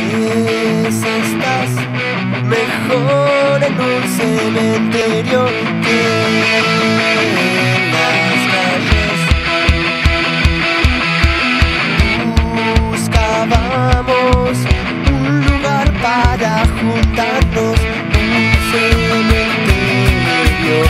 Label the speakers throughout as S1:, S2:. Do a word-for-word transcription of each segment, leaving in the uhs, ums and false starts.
S1: Ves, estás mejor en un cementerio que en las calles. Buscábamos un lugar para juntarnos, un cementerio.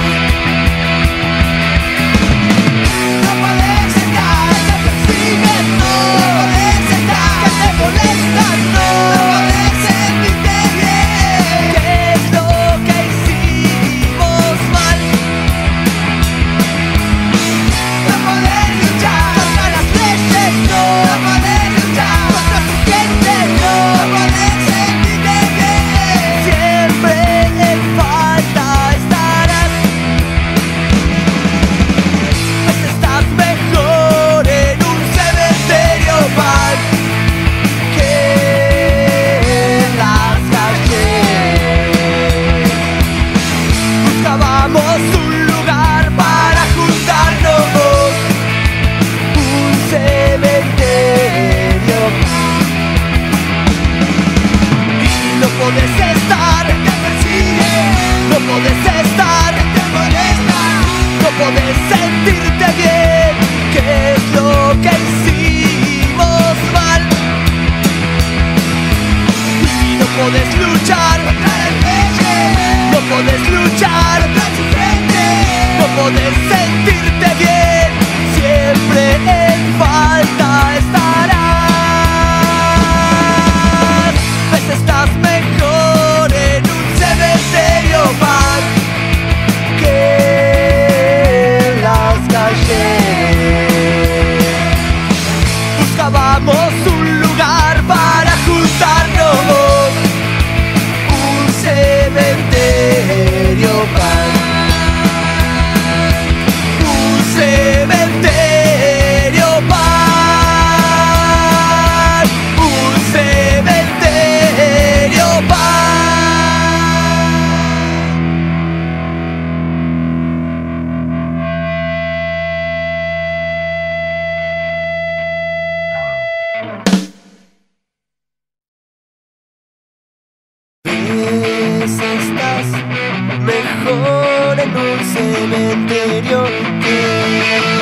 S1: No podés estar, te persiguen, no podés estar, que te molestan, no podés sentirte bien. ¿Qué es lo que hicimos mal? No podés luchar contra las leyes, no, no podés luchar contra tu gente, no, no podés sentirte bien. Siempre en falta estarás. Pues estás mejor en un cementerio mal que en las calles. Buscábamos un lugar para juntarnos, un cementerio. Y no podés estar, te persiguen, no podés estar, te molestan, no podés sentirte bien. ¿Qué es lo que hicimos mal? Y no podés luchar contra las leyes, no podés luchar contra tu frente, no podés sentirte bien. Siempre en falta estarás. Pues estás mejor en un cementerio mal que en las calles. Buscábamos un lugar para juntarnos, un cementerio mal, un cementerio mal, un cementerio mal. Ves, estás mejor en un cementerio que